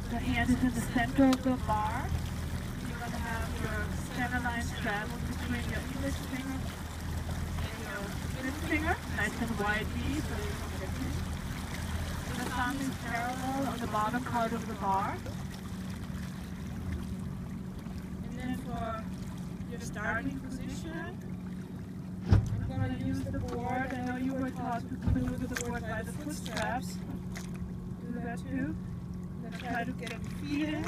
The hand is in the center of the bar. You're going to have your center line straddle between your index finger and your middle finger, nice and wide V, so you can get it. The thumb is parallel on the bottom part of the bar. And then for your starting position, I'm going to use the board. I know you were taught to maneuver the board by the foot straps. Do that too. Then try to get feet in.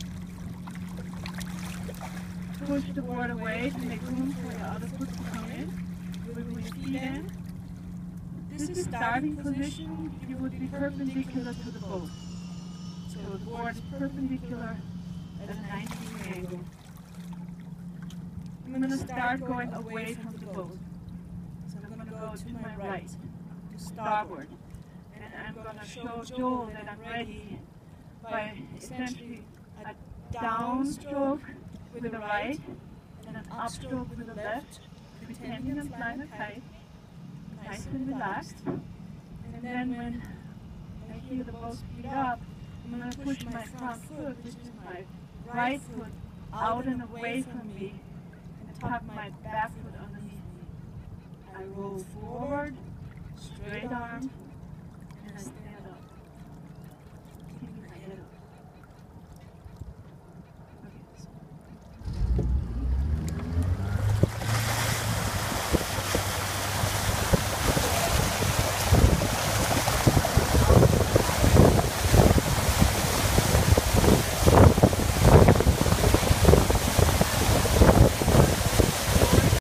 Push the board away to make room for your other foot to come in. Wiggle your feet in. This is starting position. You would be perpendicular to the boat. So the board is perpendicular at a 90-degree angle. I'm going to start going away from the boat. So I'm going to go to my right, to starboard. And I'm going to show Joel that I'm ready by essentially a downstroke with the right and an upstroke with the left, pretending I'm flying a kite, nice and relaxed. And then when I hear the boat speed up, I'm going to push my front foot, which is my right foot, out and away from me and tuck my back foot underneath me. I roll forward, straight arm,